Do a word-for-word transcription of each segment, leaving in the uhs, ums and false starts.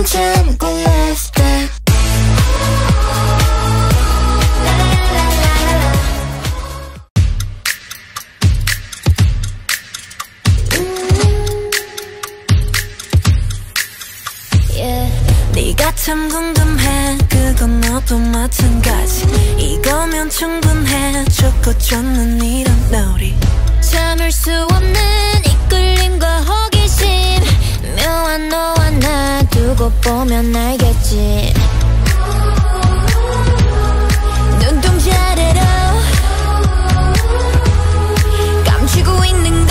참고 left back. 네가 참 궁금해. 그건 너도 마찬가지. 이거면 충분해. 좋고 좋는 이런 놀이. 참을 수 없는 이끌림과 호기심. 묘한 너와 나 두고 보면 알겠지. 눈동자 아래로 감추고 있는 거.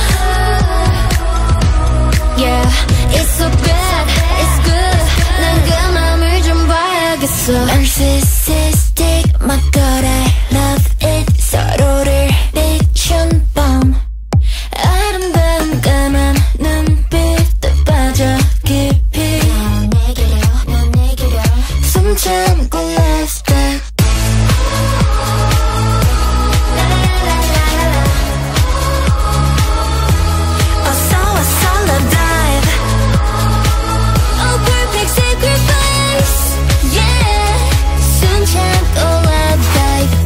Yeah, it's so bad, it's good. 난 그 맘을 좀 봐야겠어. Narcissistic, my god, I love it. 서로를 비춘 밤. 아름다운 까만 눈빛도 빠져 깊이. 넌 내게로, 넌 내게로. 숨 참고 left back. 어서 와서 love dive. Oh, perfect sacrifice. Yeah. 숨 참고 love dive.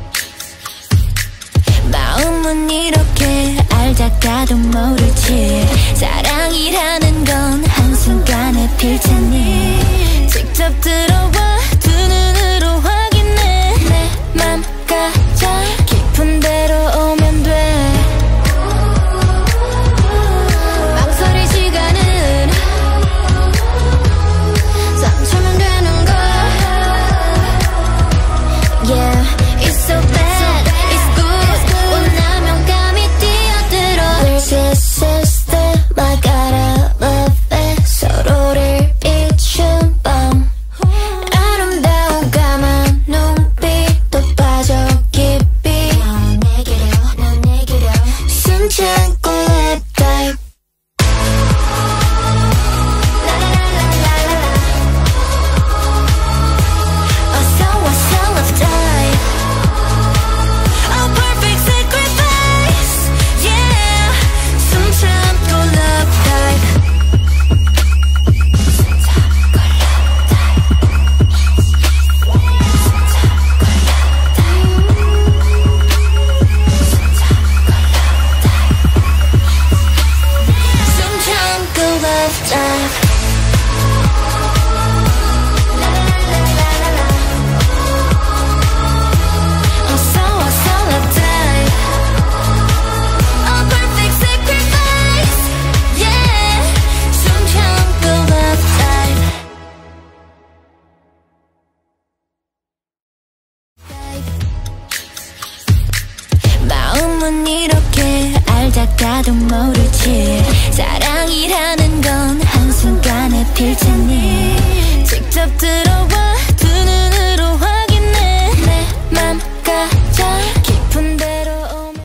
마음은 이렇게 알다가도 모르지. 사랑이라는 건 한순간에 필 테니. 직접 들어와 두 눈으로 확인해. 내 맘 가장 깊은 데로 오면 돼. 망설일 시간은 삼 초면 되는 걸. Yeah, it's so bad, it's good. 원하면 감이 뛰어들어. Narcissistic, my god, I love it. 서로를 비춘 밤. 아름다운 까만 눈빛도 빠져 깊이. 넌 내게로, 넌 내게로. 숨 참고 left back. 어서 와서 love dive. Oh, perfect sacrifice. Yeah. 숨 참고 love dive. 숨 참고 love dive. 어서 와서 love dive. Oh, perfect sacrifice. Yeah. 숨 참고 love dive. 마음은 이렇게 알다가도 모르지. 사랑이라는 건 한순간에 필 테니. 직접 들어